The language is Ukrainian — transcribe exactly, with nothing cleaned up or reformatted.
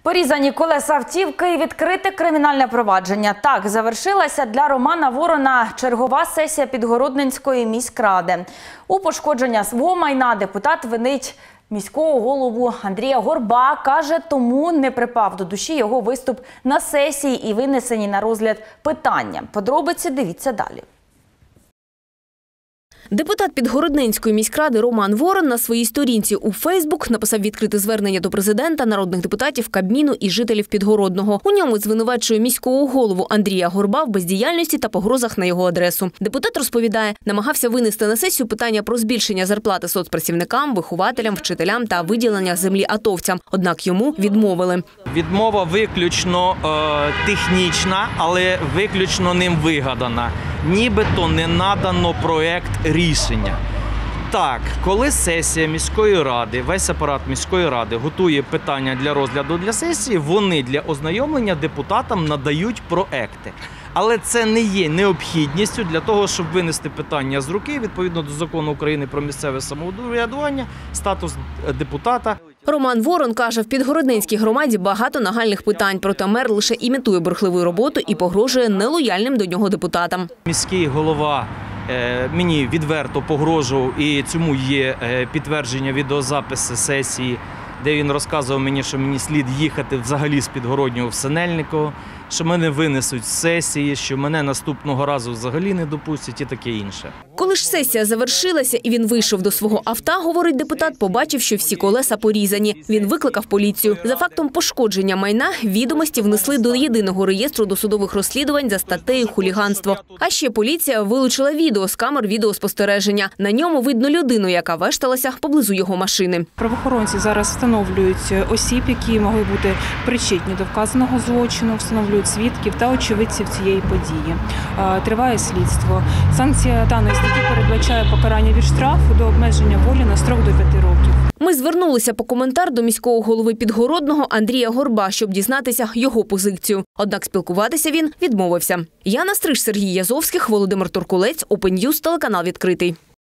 Порізані колеса автівки і відкрите кримінальне провадження. Так завершилася для Романа Ворона чергова сесія Підгородненської міськради. У пошкодження свого майна депутат винить міського голову Андрія Горба. Каже, тому не припав до душі його виступ на сесії і винесені на розгляд питання. Подробиці дивіться далі. Депутат Підгородненської міськради Роман Ворон на своїй сторінці у Фейсбук написав відкрите звернення до президента, народних депутатів, Кабміну і жителів Підгородного. У ньому звинувачує міського голову Андрія Горба в бездіяльності та погрозах на його адресу. Депутат розповідає, намагався винести на сесію питання про збільшення зарплати соцпрацівникам, вихователям, вчителям та виділення землі атовцям. Однак йому відмовили. Відмова виключно е, технічна, але виключно ним вигадана. Нібито не надано проєкт рішення. Так, коли сесія міської ради, весь апарат міської ради готує питання для розгляду для сесії, вони для ознайомлення депутатам надають проекти. Але це не є необхідністю для того, щоб винести питання з руки, відповідно до Закону України про місцеве самоврядування, статус депутата. Роман Ворон каже, в Підгородненській громаді багато нагальних питань, проте мер лише імітує бурхливу роботу і погрожує нелояльним до нього депутатам. Міський голова мені відверто погрожував, і цьому є підтвердження відеозаписи сесії, де він розказував мені, що мені слід їхати взагалі з Підгороднього в Синельниково, що мене винесуть з сесії, що мене наступного разу взагалі не допустять і таке інше. Коли ж сесія завершилася і він вийшов до свого авто, говорить депутат, побачив, що всі колеса порізані. Він викликав поліцію. За фактом пошкодження майна відомості внесли до єдиного реєстру досудових розслідувань за статтею «Хуліганство». А ще поліція вилучила відео з камер відеоспостереження. На ньому видно людину, яка вешталася поблизу його машини. Правоохоронці зараз встановлюють осіб, які могли бути причетні до вказаного злочину, встановлюють свідків та очевидців цієї події. Триває слідство. Санкція даної статті передбачає покарання від штрафу до обмеження волі на строк до п'яти років. Ми звернулися по коментар до міського голови Підгородного Андрія Горба, щоб дізнатися його позицію. Однак спілкуватися він відмовився. Яна Стриж, Сергій Язовських, Володимир Туркулець, Open News, телеканал «Відкритий».